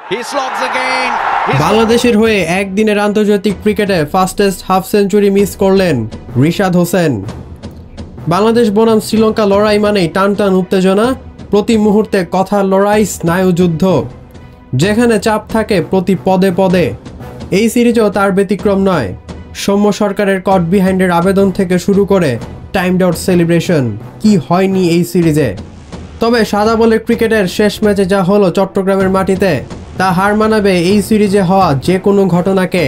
বাংলাদেশের হয়ে একদিনের আন্তর্জাতিক ক্রিকেটে ফাস্টেস্ট হাফ সেঞ্চুরি মিস করলেন রিশাদ হোসেন। বাংলাদেশ বনাম শ্রীলঙ্কা লড়াই মানেই টান টান উত্তেজনা, প্রতি মুহূর্তে কথার লড়াই, স্নায়ুযুদ্ধ, যেখানে চাপ থাকে প্রতি পদে পদে। এই সিরিজও তার ব্যতিক্রম নয়। সৌম্য সরকারের কট বিহাইন্ডের আবেদন থেকে শুরু করে টাইমড আউট সেলিব্রেশন, কি হয়নি এই সিরিজে। তবে সাদা বলের ক্রিকেটের শেষ ম্যাচে যা হলো চট্টগ্রামের মাটিতে, তা হার মানাবে এই সিরিজে হওয়া যে কোনো ঘটনাকে।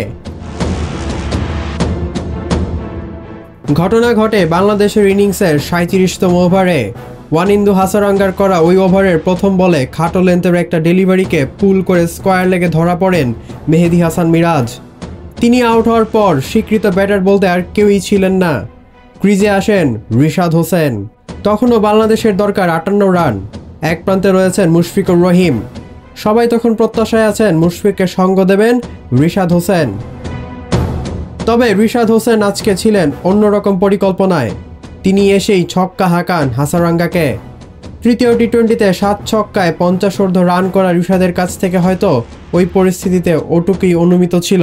ঘটনা ঘটে বাংলাদেশের ইনিংসের ৩৭তম ওভারে। ওয়ানিন্দু হাসারাঙ্গার করা ওই ওভারের প্রথম বলে খাটো লেন্থের একটা ডেলিভারিকে পুল করে স্কোয়ার লেগে ধরা পড়েন মেহেদী হাসান মিরাজ। তিনি আউট হওয়ার পর স্বীকৃত ব্যাটার বলতে আর কেউই ছিলেন না। ক্রিজে আসেন রিশাদ হোসেন। তখনও বাংলাদেশের দরকার ৫৮ রান। এক প্রান্তে রয়েছেন মুশফিকুর রহিম। সবাই তখন প্রত্যাশায় আছেন মুশফিককে সঙ্গ দেবেন রিশাদ হোসেন। তবে রিশাদ হোসেন আজকে ছিলেন অন্যরকম পরিকল্পনায়। তিনি এসেই ছক্কা হাঁকান হাসারাঙ্গাকে। তৃতীয় টি-20তে ৭ ছক্কায় ৫০ রান করা রিশাদের কাছ থেকে হয়তো ওই পরিস্থিতিতে ওটুকুই অনুমিত ছিল।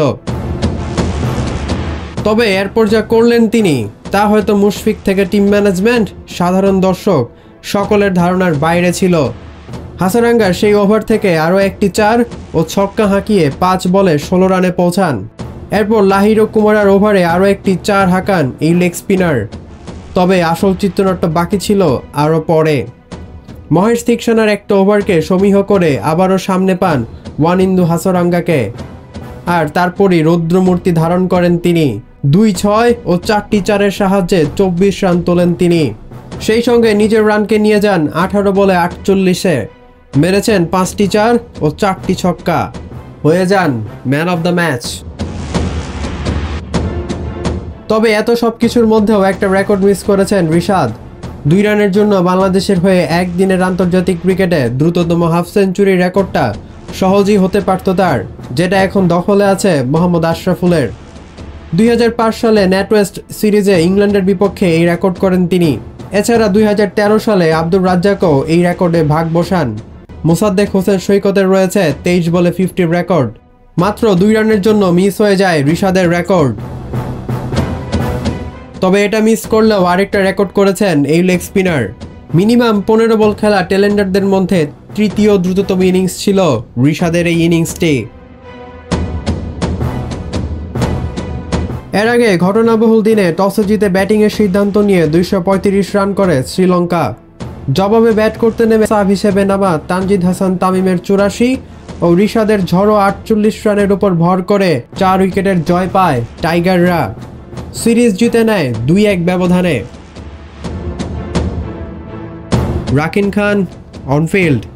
তবে এরপর যা করলেন তিনি, তা হয়তো মুশফিক থেকে টিম ম্যানেজমেন্ট, সাধারণ দর্শক সকলের ধারণার বাইরে ছিল। হাসারাঙ্গার সেই ওভার থেকে আরও একটি ৪ ও ছক্কা হাঁকিয়ে ৫ বলে ১৬ রানে পৌঁছান। এরপর লাহিরু কুমারার ওভারে আরও একটি ৪ হাঁকান এই লেগ স্পিনার। তবে আসল চিত্রনাট্য বাকি ছিল আরও পরে। মহেশ থিকসানার একটা ওভারকে সমীহ করে আবারও সামনে পান ওয়ানিন্দু হাসারাঙ্গাকে। আর তারপরই রৌদ্রমূর্তি ধারণ করেন তিনি। ২-৬ ও ৪টি ৪-এর সাহায্যে ২৪ রান তোলেন তিনি। সেই সঙ্গে নিজের রানকে নিয়ে যান ১৮ বলে ৪৮-এ। মেরেছেন ৫টি ৪ ও ৪টি ছক্কা। হয়ে যান ম্যান অব দ্য ম্যাচ। তবে এত সব কিছুর মধ্যেও একটা রেকর্ড মিস করেছেন রিশাদ। ২ রানের জন্য বাংলাদেশের হয়ে একদিনের আন্তর্জাতিক ক্রিকেটে দ্রুততম হাফ সেঞ্চুরির রেকর্ডটা সহজেই হতে পারত তার, যেটা এখন দখলে আছে মোহাম্মদ আশরাফুলের। ২০০৫ সালে ন্যাটওয়েস্ট সিরিজে ইংল্যান্ডের বিপক্ষে এই রেকর্ড করেন তিনি। এছাড়া ২০১৩ সালে আব্দুর রাজ্জাকও এই রেকর্ডে ভাগ বসান। মোসাদ্দেক হোসেন সৈকতের রয়েছে ২৩ বলে 50 রেকর্ড। মাত্র ২ রানের জন্য মিস হয়ে যায় রিশাদের রেকর্ড। তবে এটা মিস করলেও আরেকটা রেকর্ড করেছেন এই লেগ স্পিনার। মিনিমাম ১৫ বল খেলা টেলেন্ডারদের মধ্যে তৃতীয় দ্রুততম ইনিংস ছিল রিশাদের এই ইনিংসটি। এর আগে ঘটনাবহুল দিনে টসে জিতে ব্যাটিংয়ের সিদ্ধান্ত নিয়ে ২৩৫ রান করে শ্রীলঙ্কা। জবাবে ব্যাট করতে নেমে সাব হিসেবে নামা তানজিদ হাসান তামিমের ৮৪ ও রিশাদের ঝড়ো ৪৮ রানের উপর ভর করে ৪ উইকেটের জয় পায় টাইগাররা। সিরিজ জিতে নেয় ২-১ ব্যবধানে। রাকিন খান, অনফিল্ড।